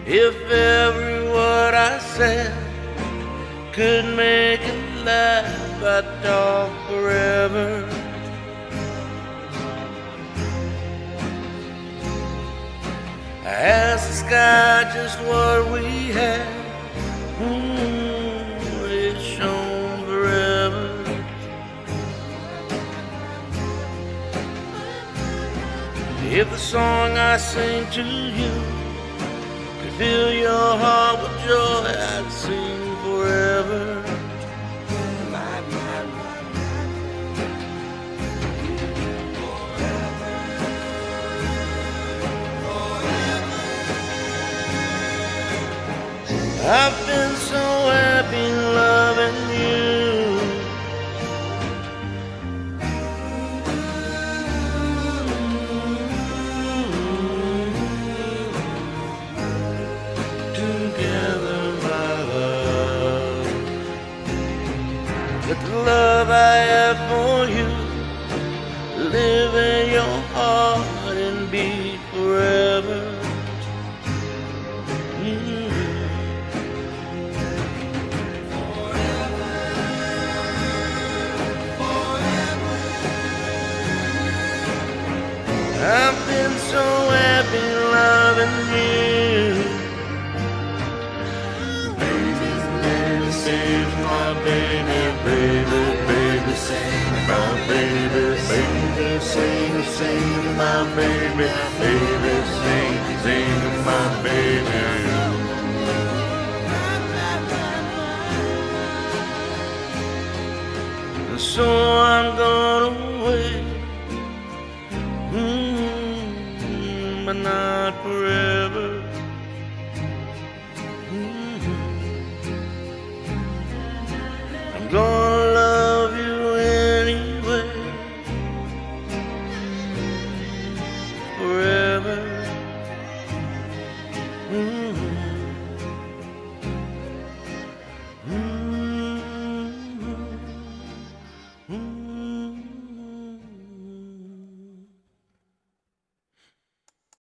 If every word I said could make it laugh, I'd talk forever. I asked the sky just what we had. It shone forever. If the song I sing to you could fill your heart with joy, I'd sing forever. I've been so happy loving you. Together, my love. Let the love I have for you live in your heart and beat forever. I've been so happy loving you. Baby, baby, save my baby, baby, baby, save my baby, baby, save my baby, baby, save my baby. And so I'm gonna wait. But not forever.